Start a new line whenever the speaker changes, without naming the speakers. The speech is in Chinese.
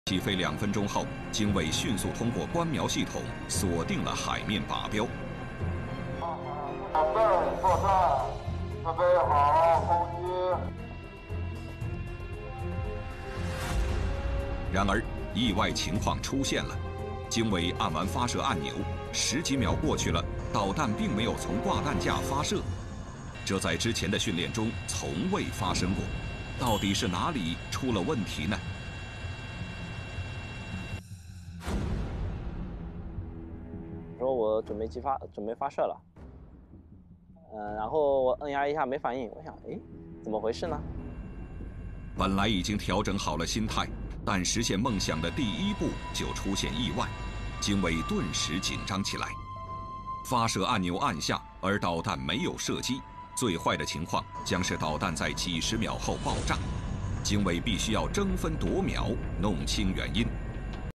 起飞2分钟后，经纬迅速通过观瞄系统锁定了海面靶标。
准备作战，准备好攻击。
然而，意外情况出现了，经纬按完发射按钮，10几秒过去了，导弹并没有从挂弹架发射，这在之前的训练中从未发生过，到底是哪里出了问题呢？
说我准备发射了，然后我摁压一下没反应，我想，哎，怎么回事呢？
本来已经调整好了心态，但实现梦想的第一步就出现意外，经纬顿时紧张起来。发射按钮按下，而导弹没有射击，最坏的情况将是导弹在几10秒后爆炸。经纬必须要争分夺秒弄清原因。